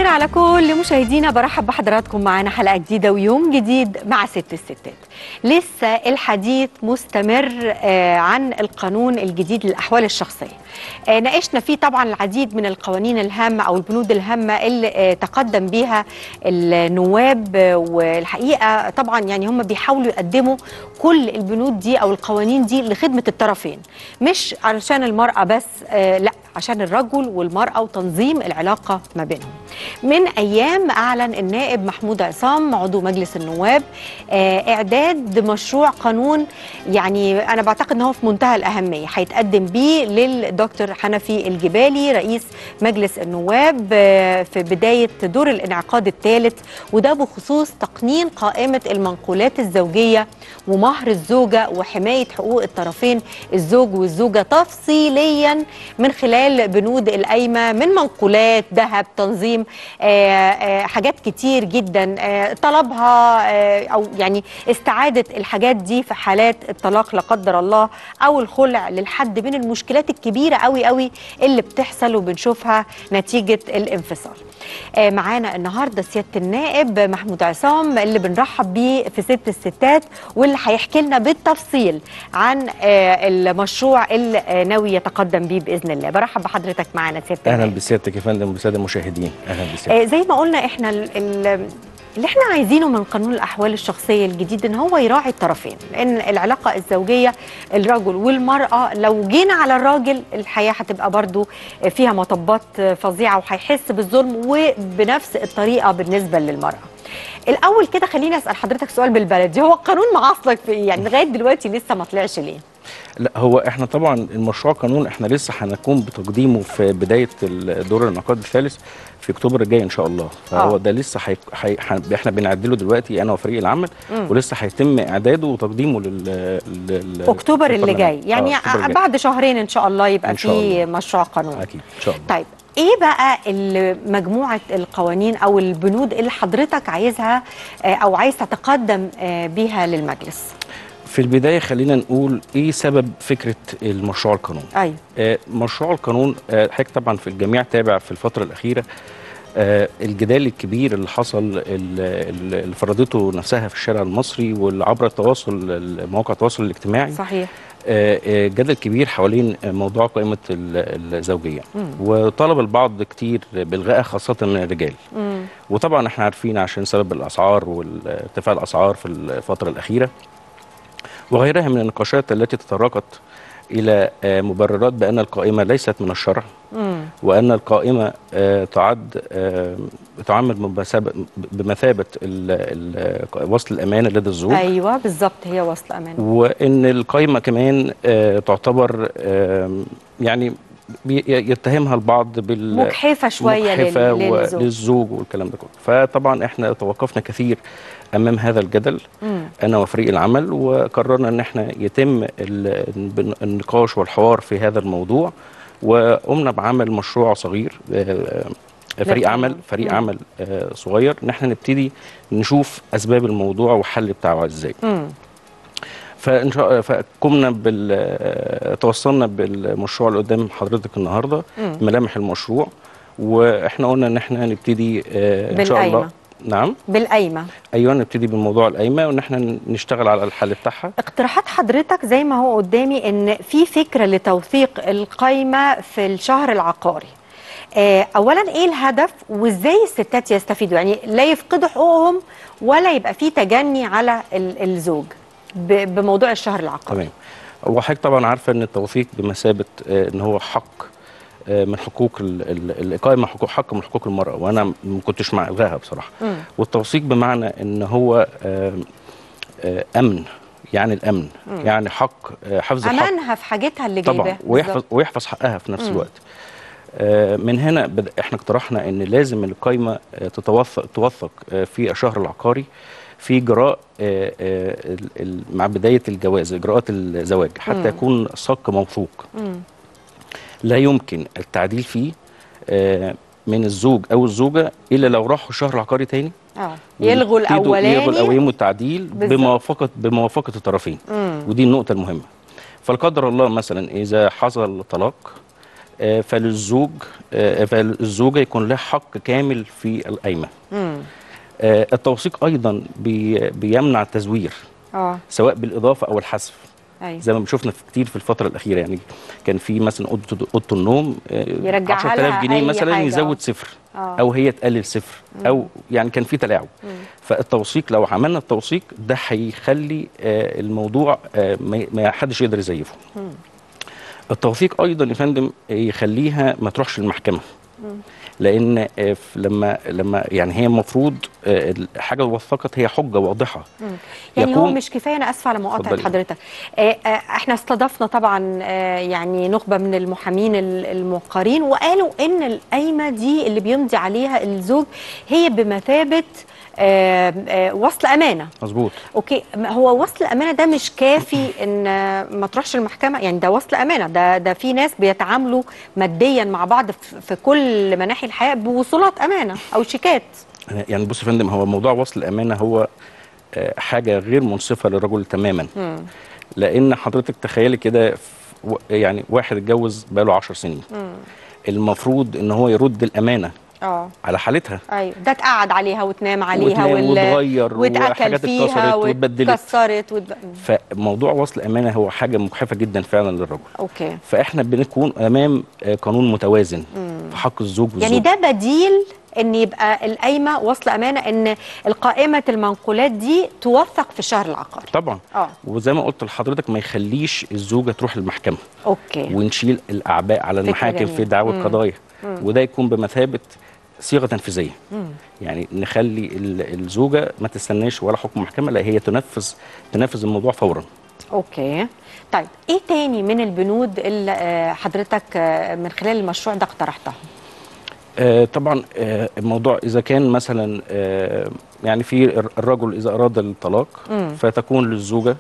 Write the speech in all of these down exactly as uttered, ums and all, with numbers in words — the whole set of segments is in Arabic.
الخير على كل مشاهدينا، برحب بحضراتكم معانا حلقة جديدة ويوم جديد مع ست الستات. لسه الحديث مستمر عن القانون الجديد للأحوال الشخصية. ناقشنا فيه طبعا العديد من القوانين الهامة أو البنود الهامة اللي تقدم بيها النواب، والحقيقة طبعا يعني هم بيحاولوا يقدموا كل البنود دي أو القوانين دي لخدمة الطرفين، مش علشان المرأة بس، لا عشان الرجل والمرأة وتنظيم العلاقة ما بينهم. من أيام أعلن النائب محمود عصام عضو مجلس النواب إعداد مشروع قانون، يعني أنا بعتقد أنه في منتهى الأهمية، هيتقدم بيه للدكتور حنفي الجبالي رئيس مجلس النواب في بداية دور الانعقاد الثالث، وده بخصوص تقنين قائمة المنقولات الزوجية ومهر الزوجة وحماية حقوق الطرفين الزوج والزوجة تفصيليا من خلال بنود القايمة من منقولات، ذهب، تنظيم، آآ آآ حاجات كتير جدا طلبها أو يعني استعادة الحاجات دي في حالات الطلاق لا قدر الله أو الخلع للحد من المشكلات الكبيرة قوي قوي اللي بتحصل وبنشوفها نتيجة الانفصال. معانا النهارده سيادة النائب محمود عصام اللي بنرحب بيه في ست الستات، واللي هيحكي لنا بالتفصيل عن المشروع اللي ناوي يتقدم بيه باذن الله. برحب بحضرتك معانا سيادة النائب. اهلا بسيادتك يا فندم وبالساده المشاهدين. اهلا بسيادتك. زي ما قلنا احنا اللي احنا عايزينه من قانون الاحوال الشخصيه الجديد ان هو يراعي الطرفين، لان العلاقه الزوجيه الرجل والمراه لو جينا على الراجل الحياه هتبقى برضو فيها مطبات فظيعه وهيحس بالظلم، وبنفس الطريقه بالنسبه للمراه. الاول كده خليني اسال حضرتك سؤال بالبلدي، هو القانون معاصلك في ايه؟ يعني لغايه دلوقتي لسه ما طلعش ليه؟ لا هو احنا طبعا المشروع قانون احنا لسه هنقوم بتقديمه في بدايه دور الانعقاد الثالث في اكتوبر الجاي ان شاء الله، فهو أوه. ده لسه حي... حي... احنا بنعدله دلوقتي انا وفريق العمل، مم. ولسه هيتم اعداده وتقديمه لل, لل... اكتوبر اللي جاي، يعني آه بعد شهرين ان شاء الله يبقى في مشروع قانون. اكيد ان شاء الله. طيب ايه بقى مجموعه القوانين او البنود اللي حضرتك عايزها او عايز تتقدم بيها للمجلس؟ في البداية خلينا نقول إيه سبب فكرة المشروع القانون. أيوة. آه مشروع القانون آه حضرتك طبعا في الجميع تابع في الفترة الأخيرة آه الجدال الكبير اللي حصل اللي فرضته نفسها في الشارع المصري وعبر التواصل مواقع التواصل الاجتماعي. صحيح. آه جدل كبير حوالين موضوع قائمة الزوجية، مم. وطلب البعض كتير بإلغائها خاصة من الرجال. مم. وطبعا احنا عارفين عشان سبب الأسعار وارتفاع الأسعار في الفترة الأخيرة وغيرها من النقاشات التي تطرقت إلى مبررات بأن القائمة ليست من الشرع، مم. وأن القائمة تعد تعامل بمثابة وصل الأمانة لدى الزوج. أيوة بالظبط، هي وصل أمانة. وأن القائمة كمان تعتبر يعني يتهمها البعض بال مجحفة شوية مجحفة للزوج. للزوج والكلام ده كله. فطبعا احنا توقفنا كثير امام هذا الجدل، مم. انا وفريق العمل، وقررنا ان احنا يتم النقاش والحوار في هذا الموضوع، وقمنا بعمل مشروع صغير، فريق عمل فريق مم. عمل صغير ان احنا نبتدي نشوف اسباب الموضوع والحل بتاعه ازاي. مم. فان شاء فقمنا بال توصلنا بالمشروع اللي قدام حضرتك النهارده، مم. ملامح المشروع، واحنا قلنا ان احنا نبتدي ان شاء الله. نعم بالقايمه. ايوه نبتدي بالموضوع القايمه وان احنا نشتغل على الحل بتاعها. اقتراحات حضرتك زي ما هو قدامي ان في فكره لتوثيق القايمه في الشهر العقاري. اولا ايه الهدف وازاي الستات يستفيدوا، يعني لا يفقدوا حقوقهم ولا يبقى في تجني على الزوج بموضوع الشهر العقاري؟ تمام. هو حضرتك طبعا عارفه ان التوثيق بمثابه ان هو حق من حقوق القائمه، حقوق حق من حقوق المراه، وانا ما كنتش مع الغاها بصراحه. م. والتوثيق بمعنى ان هو امن، يعني الامن، م. يعني حق حفظ الحق، امانها في حاجتها اللي جايباها طبعا، ويحفظ ويحفظ حقها في نفس م. الوقت. من هنا احنا اقترحنا ان لازم القائمه تتوثق توثق في الشهر العقاري في اجراء مع بدايه الجواز، اجراءات الزواج، حتى م. يكون صك موثوق م. لا يمكن التعديل فيه من الزوج او الزوجه الا لو راحوا شهر عقاري تاني، اه يلغوا الاولاني، يلغوا الاولاني والتعديل بموافقه بموافقه الطرفين. مم. ودي النقطه المهمه. فلا قدر الله مثلا اذا حصل طلاق، آه، فللزوج آه، فالزوجه يكون لها حق كامل في القايمه. امم آه، التوثيق ايضا بي بيمنع التزوير، اه سواء بالاضافه او الحذف. ايوه زي ما شفنا في كتير في الفتره الاخيره، يعني كان في مثلا اوضه اوضه النوم آه، يرجعها عشرة آلاف لها جنيه أي مثلا حاجة. يزود صفر، اه او هي تقلل صفر، او يعني كان في تلاعب. مم. فالتوثيق لو عملنا التوثيق ده هيخلي آه، الموضوع آه، ما ما حدش يقدر يزيفه. مم. التوثيق ايضا يا فندم يخليها ما تروحش المحكمه، مم. لان آه، ف- لما لما يعني هي المفروض آه، الحاجه الوثقت هي حجه واضحه. مم. يعني هو يقوم مش كفايه، انا اسفه على مقاطعه اتفضلي. حضرتك. آه، آه، احنا استضفنا طبعا آه، يعني نخبه من المحامين ال- الموقرين، وقالوا ان القايمه دي اللي بيمضي عليها الزوج هي بمثابه آه، آه، وصل امانه. مظبوط. اوكي، ما هو وصل الامانه ده مش كافي ان آه، ما تروحش المحكمه؟ يعني ده وصل امانه، ده ده في ناس بيتعاملوا ماديا مع بعض في في كل مناحي الحياه بوصولات امانه او شيكات. يعني بص يا فندم، هو موضوع وصل الامانه هو آه، حاجه غير منصفه للرجل تماما. مم. لان حضرتك تخيلي كده، ف- و- يعني واحد اتجوز بقاله عشر سنين، مم. المفروض ان هو يرد الامانه اه على حالتها، ايوه، ده اتقعد عليها وتنام عليها وتنام وال... وتغير واتاكل وحاجات فيها اتكسرت واتبدلت. واتكسرت واتب... فموضوع وصل الامانه هو حاجه مجحفه جدا فعلا للرجل. اوكي. فاحنا بنكون امام آه، قانون متوازن مم. في حق الزوج والزوج. يعني ده بديل ان يبقى القايمه وصل امانه، ان القائمه المنقولات دي توثق في الشهر العقاري. طبعا. اه وزي ما قلت لحضرتك، ما يخليش الزوجه تروح المحكمه اوكي. ونشيل الاعباء على فكرة المحاكم جميلة. في دعاوى مم. القضايا، مم. وده يكون بمثابه صيغه تنفيذيه. مم. يعني نخلي ال- الزوجه ما تستناش ولا حكم محكمه، لا هي تنفذ تنفذ الموضوع فورا. اوكي. طيب ايه تاني من البنود اللي آه، حضرتك آه، من خلال المشروع ده اقترحتها؟ آه طبعا آه الموضوع اذا كان مثلا آه يعني في الر- الرجل اذا اراد الطلاق، مم. فتكون للزوجه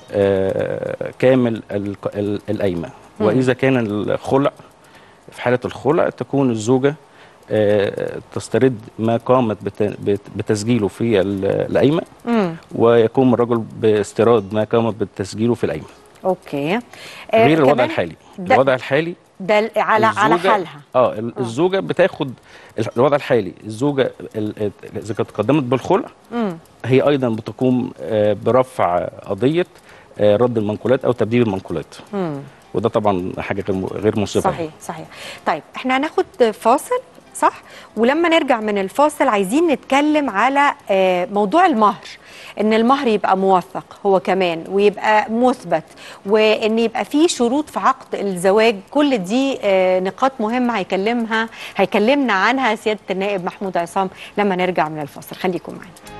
آه كامل الق- ال- القايمه. مم. واذا كان الخلع، في حاله الخلع تكون الزوجه آه تسترد ما قامت بت- بت- بتسجيله في ال- القايمه، امم ويقوم الرجل باستيراد ما قامت بتسجيله في القايمه. اوكي. آه، غير الوضع كمان الحالي. ده- الوضع الحالي ده ال- على على الزوجة- حالها. اه ال- الزوجه بتاخد ال- الوضع الحالي. الزوجه ال- اذا كانت قدمت بالخلع، امم هي ايضا بتقوم آه، برفع قضيه آه، رد المنقولات او تبديل المنقولات، امم وده طبعا حاجه غير م- غير منصفه. صحيح صحيح. طيب احنا هناخد فاصل، صح؟ ولما نرجع من الفاصل عايزين نتكلم على آه، موضوع المهر، ان المهر يبقى موثق هو كمان، ويبقى مثبت، وان يبقى فيه شروط في عقد الزواج. كل دي آه، نقاط مهمه هيكلمها هيكلمنا عنها سياده النائب محمود عصام لما نرجع من الفاصل. خليكم معانا.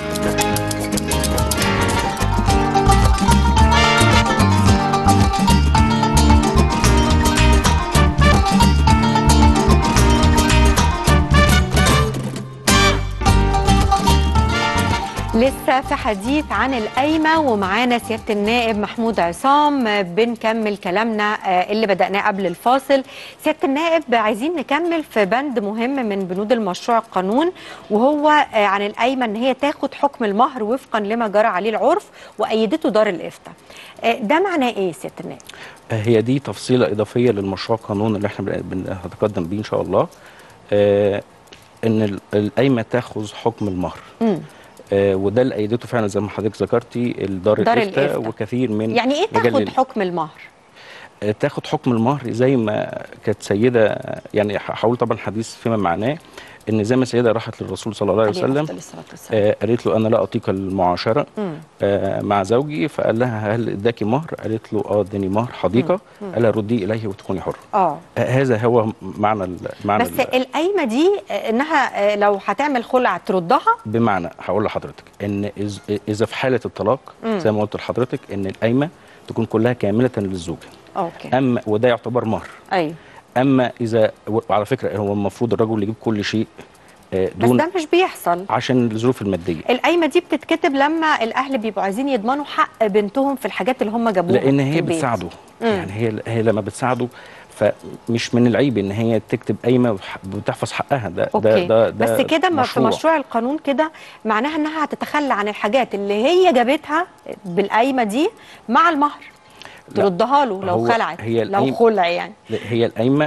لسه في حديث عن القايمة ومعانا سيادة النائب محمود عصام. آه، بنكمل كلامنا آه، اللي بدأناه قبل الفاصل. سيادة النائب، عايزين نكمل في بند مهم من بنود المشروع القانون، وهو آه، عن القايمة ان هي تاخد حكم المهر وفقا لما جرى عليه العرف وأيدته دار الإفتاء. آه، ده معناه ايه سيادة النائب؟ آه، هي دي تفصيله اضافيه للمشروع القانون اللي احنا بن- بنتقدم بيه ان شاء الله، آه، ان ال- القايمه تاخذ حكم المهر. مم. آه، وده اللي ايدته فعلا زي ما حضرتك ذكرتي الدار دار الافتاء الإفتاء. وكثير من يعني ايه رجال تاخد ال- حكم المهر؟ آه، تاخد حكم المهر زي ما كانت سيده، يعني هقول طبعا حديث فيما معناه ان زي ما سيده راحت للرسول صلى الله عليه عليه وسلم، أفضل الصلاة والسلام. آه قالت له انا لا اطيق المعاشره مم. آه مع زوجي، فقال لها هل اداكي مهر؟ قالت له اه اداني مهر حديقه. مم. قال لها ردي اليه وتكوني حره. اه آه هذا هو معنى ال- معنى بس ال- القايمة دي آه، انها آه، لو هتعمل خلع تردها. بمعنى هقول لحضرتك ان إذ- اذا في حاله الطلاق مم. زي ما قلت لحضرتك ان القايمه تكون كلها كامله للزوجه، اوكي. اما وده يعتبر مهر. ايوه، اما اذا وعلى فكره هو المفروض الرجل يجيب كل شيء آه، بس دون ده مش بيحصل. عشان الظروف الماديه، القايمه دي بتتكتب لما الاهل بيبقوا عايزين يضمنوا حق بنتهم في الحاجات اللي هم جابوها لان في هي البيت. بتساعده. مم. يعني هي هي لما بتساعده فمش من العيب ان هي تكتب قايمه وح- بتحفظ حقها. ده اوكي. ده ده, ده بس كده ما في مشروع. مشروع القانون كده معناها انها هتتخلى عن الحاجات اللي هي جابتها بالقايمه دي مع المهر. تردها له لو خلعت، لو خلع يعني. هي القايمه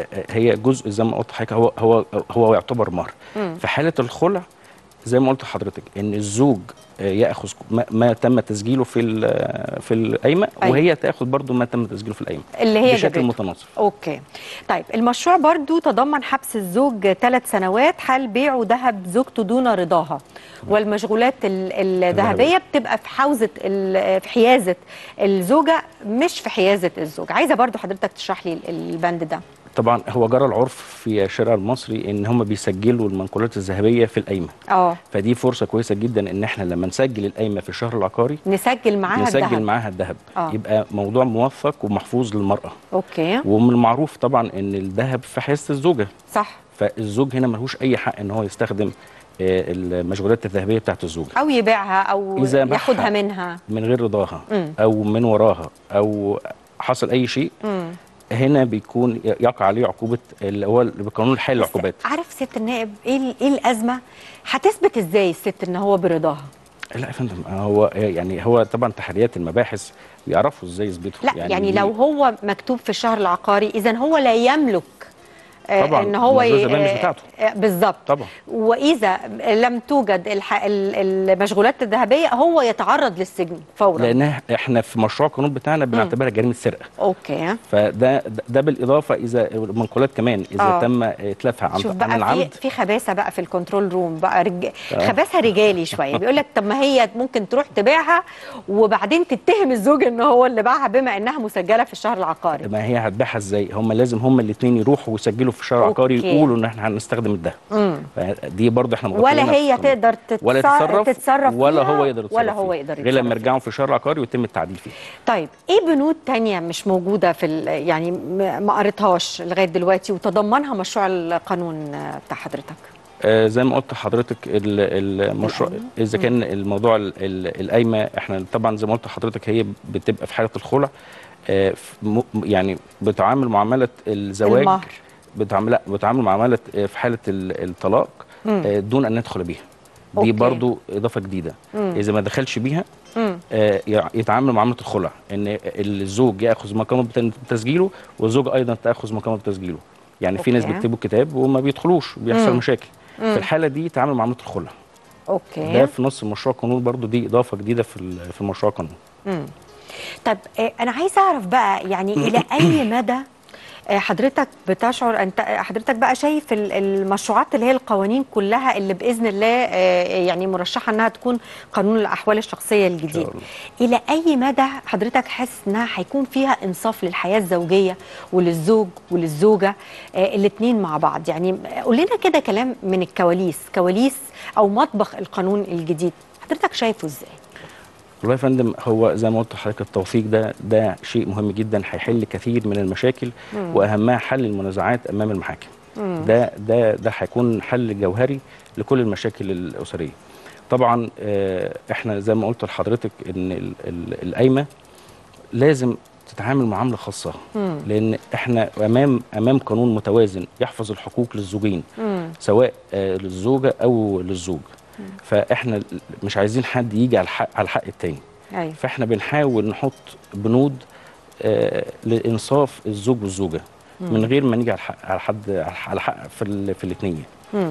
هي جزء زي ما قلت لحضرتك، هو هو هو يعتبر مهر. في حاله الخلع زي ما قلت لحضرتك ان الزوج ياخذ ما, ما تم تسجيله في في القايمه، أيوة. وهي تاخذ برضو ما تم تسجيله في القايمه اللي هي بشكل جابته. متناصف. اوكي. طيب المشروع برضو تضمن حبس الزوج ثلاث سنوات حال بيع ذهب زوجته دون رضاها، والمشغولات الذهبيه بتبقى في حوزه في حيازه الزوجه مش في حيازه الزوج. عايزه برضو حضرتك تشرح لي البند ده. طبعا هو جرى العرف في الشارع المصري ان هم بيسجلوا المنقولات الذهبيه في القايمه. اه فدي فرصه كويسه جدا ان احنا لما نسجل القايمه في الشهر العقاري نسجل معاها نسجل الذهب. معاها الذهب يبقى موضوع موثق ومحفوظ للمراه. اوكي. ومن المعروف طبعا ان الذهب في حيازه الزوجه. صح. فالزوج هنا ملهوش اي حق ان هو يستخدم المشغولات الذهبيه بتاعت الزوجه، او يبيعها او ياخدها منها من غير رضاها م. او من وراها او حصل اي شيء. م. هنا بيكون يقع عليه عقوبه اللي هو بقانون الحال العقوبات. عارف ست النائب ايه ايه الازمه؟ هتثبت ازاي الست ان هو برضاها؟ لا يا فندم، هو يعني هو طبعا تحريات المباحث بيعرفوا ازاي يثبتوا. لا يعني, يعني لو هو مكتوب في الشهر العقاري اذا هو لا يملك طبعا ان هو ي... مش بتاعته بالظبط طبعا. واذا لم توجد الح... المشغولات الذهبيه هو يتعرض للسجن فورا، لان احنا في مشروع القانون بتاعنا بنعتبرها جريمه سرقه. اوكي. فده ده بالاضافه اذا المنقولات كمان اذا أوه. تم اتلافها عن عن العمد. في في خباثه بقى في الكنترول روم بقى رج... خباثه رجالي شويه بيقول لك طب ما هي ممكن تروح تبيعها وبعدين تتهم الزوج ان هو اللي باعها بما انها مسجله في الشهر العقاري. ما هي هتبيعها ازاي؟ هم لازم هم الاثنين يروحوا ويسجلوا في الشهر العقاري يقولوا ان احنا هنستخدم الذهب. دي برضه احنا ولا هي تقدر تتصرف ولا تتصرف, تتصرف ولا هو يقدر يتصرف ولا هو يقدر غير لما يرجعوا في الشهر العقاري ويتم التعديل فيه. طيب ايه بنود تانية مش موجوده في يعني ما قريتهاش لغايه دلوقتي وتضمنها مشروع القانون بتاع حضرتك؟ آه زي ما قلت لحضرتك المشروع اذا كان الموضوع القايمه احنا طبعا زي ما قلت لحضرتك هي بتبقى في حاله الخلع آه يعني بتعامل معامله الزواج المهر. بتعامل لا بتعامل معامله في حاله الطلاق آه دون ان ندخل بيها. دي أوكي. برضو اضافه جديده. مم. اذا ما دخلش بيها آه يتعامل معامله الخلع ان الزوج ياخذ مقامه بتسجيله والزوج ايضا تاخذ مقامه بتسجيله. يعني أوكي. في ناس بيكتبوا كتاب وما بيدخلوش بيحصل مم. مشاكل. مم. في الحاله دي يتعامل معامله الخلع. اوكي. ده في نص مشروع القانون برضو دي اضافه جديده في في مشروع القانون. امم طب آه انا عايزه اعرف بقى يعني الى اي مدى حضرتك بتشعر انت حضرتك بقى شايف المشروعات اللي هي القوانين كلها اللي باذن الله يعني مرشحه انها تكون قانون الاحوال الشخصيه الجديد، الى اي مدى حضرتك حاسس انها هيكون فيها انصاف للحياه الزوجيه وللزوج وللزوجه الاثنين مع بعض؟ يعني قول لنا كده كلام من الكواليس، كواليس او مطبخ القانون الجديد حضرتك شايفه ازاي؟ والله يا فندم هو زي ما قلت لحضرتك التوثيق ده ده شيء مهم جدا هيحل كثير من المشاكل مم. واهمها حل المنازعات امام المحاكم. مم. ده ده ده هيكون حل جوهري لكل المشاكل الاسريه. طبعا احنا زي ما قلت لحضرتك ان القايمه لازم تتعامل معامله خاصه مم. لان احنا امام امام قانون متوازن يحفظ الحقوق للزوجين مم. سواء للزوجه او للزوج. فاحنا مش عايزين حد يجي على الحق على الحق التاني. أيوة. فاحنا بنحاول نحط بنود آه لانصاف الزوج والزوجه مم. من غير ما نيجي على الحق على حد على الحق في في الاثنين.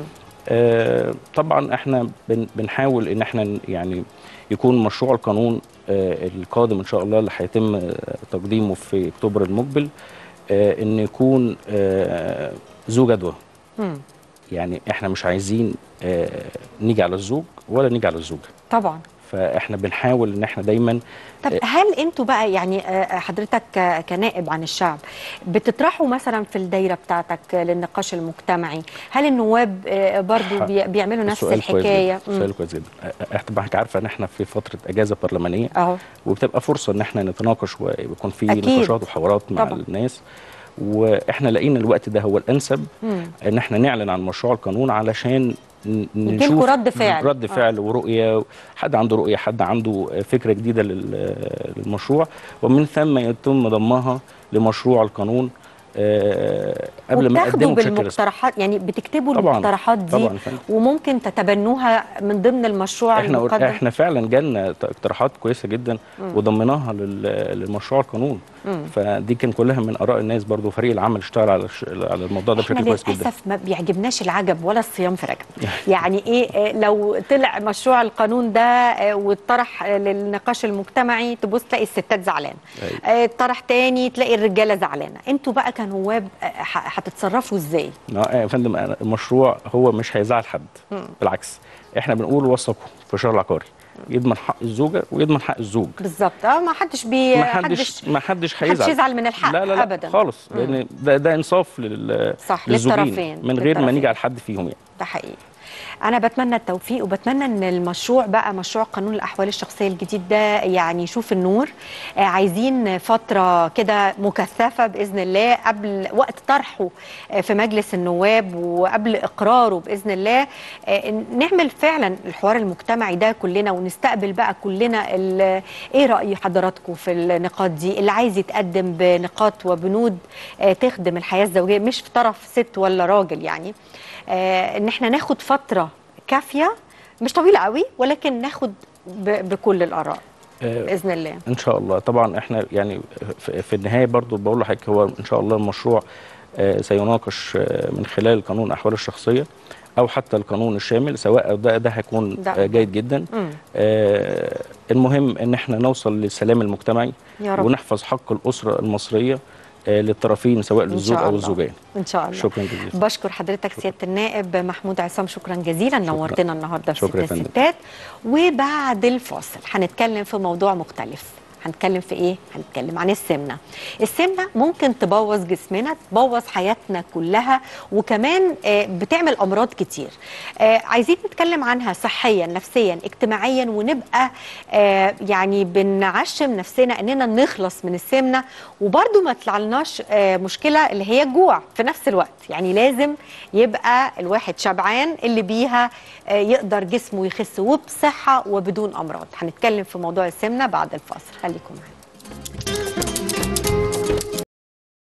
آه طبعا احنا بن بنحاول ان احنا يعني يكون مشروع القانون آه القادم ان شاء الله اللي هيتم تقديمه في اكتوبر المقبل آه ان يكون آه ذو جدوى. يعني احنا مش عايزين آه نيجي على الزوج ولا نيجي على الزوجه طبعا. فاحنا بنحاول ان احنا دايما. طب هل انتوا بقى يعني حضرتك كنائب عن الشعب بتطرحوا مثلا في الدايره بتاعتك للنقاش المجتمعي، هل النواب برضو بيعملوا نفس الحكايه؟ سؤال كويس جدا. طبعا حضرتك عارفه ان احنا في فتره اجازه برلمانيه اهو وبتبقى فرصه ان احنا نتناقش ويكون في نقاشات وحوارات مع طبعا. الناس، واحنا لقينا الوقت ده هو الانسب مم. ان احنا نعلن عن مشروع القانون علشان نشوف رد فعل رد فعل آه. ورؤيه، حد عنده رؤيه، حد عنده فكره جديده للمشروع، ومن ثم يتم ضمها لمشروع القانون آه قبل ما نقدمه بشكل بالمقترحات، يعني بتكتبوا طبعاً المقترحات دي طبعا وممكن تتبنوها من ضمن المشروع احنا المقدم؟ احنا فعلا جالنا اقتراحات كويسه جدا وضمناها للمشروع القانون. مم. فدي كان كلها من اراء الناس، برضو فريق العمل اشتغل على على الموضوع ده بشكل كويس جدا. للاسف ما بيعجبناش العجب ولا الصيام في رجب. يعني ايه لو طلع مشروع القانون ده واتطرح للنقاش المجتمعي تبص تلاقي الستات زعلانه، اتطرح تاني تلاقي الرجاله زعلانه. انتوا بقى كنواب هتتصرفوا ازاي؟ يا فندم المشروع هو مش هيزعل حد، مم. بالعكس احنا بنقول وثقوا في الشهر العقاري يضمن حق الزوجه ويضمن حق الزوج. بالظبط. اه ما حدش بي ما حدش ما حدش هيزعل يزعل من الحق. لا لا لا ابدا خالص، لان ده ده انصاف لل صح للزوجين من غير ما نيجي على حد فيهم يعني. ده حقيقي. أنا بتمنى التوفيق وبتمنى إن المشروع بقى مشروع قانون الأحوال الشخصية الجديد ده يعني يشوف النور. آه عايزين فترة كده مكثفة بإذن الله قبل وقت طرحه آه في مجلس النواب وقبل إقراره بإذن الله، آه نعمل فعلا الحوار المجتمعي ده كلنا ونستقبل بقى كلنا. إيه رأي حضراتكم في النقاط دي؟ اللي عايز يتقدم بنقاط وبنود آه تخدم الحياة الزوجية مش في طرف ست ولا راجل، يعني آه ان احنا ناخد فتره كافيه مش طويله قوي ولكن ناخد بكل الاراء آه باذن الله ان شاء الله. طبعا احنا يعني في النهايه برضو بقول لحضرتك هو ان شاء الله المشروع آه سيناقش آه من خلال قانون الاحوال الشخصيه او حتى القانون الشامل، سواء ده ده هيكون آه جيد جدا. آه المهم ان احنا نوصل للسلام المجتمعي ونحفظ حق الاسره المصريه للطرفين سواء للزوج او الزوجين ان شاء الله. شكرا جزيلا. بشكر حضرتك سياده النائب محمود عصام، شكرا جزيلا. نورتنا النهارده في ست الستات. وبعد الفاصل هنتكلم في موضوع مختلف. هنتكلم في ايه؟ هنتكلم عن السمنه. السمنه ممكن تبوظ جسمنا، تبوظ حياتنا كلها، وكمان بتعمل امراض كتير. عايزين نتكلم عنها صحيا نفسيا اجتماعيا، ونبقى يعني بنعشم نفسنا اننا نخلص من السمنه، وبرده ما تطلعلناش مشكله اللي هي الجوع في نفس الوقت. يعني لازم يبقى الواحد شبعان اللي بيها يقدر جسمه يخس وبصحه وبدون امراض. هنتكلم في موضوع السمنه بعد الفاصل، خليكم معانا.